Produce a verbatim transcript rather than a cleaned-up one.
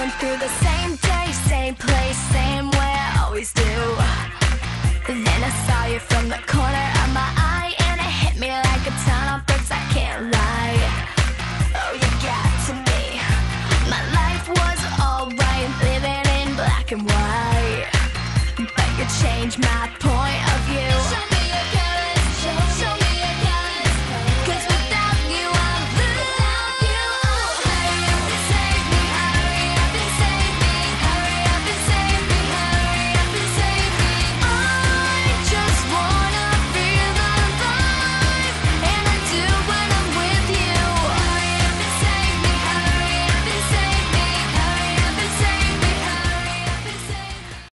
going through the same day, same place, same way I always do. Then I saw you from the corner of my eye, and it hit me like a ton of bricks, I can't lie. Oh, you got to me. My life was alright, living in black and white, but you changed my point of view.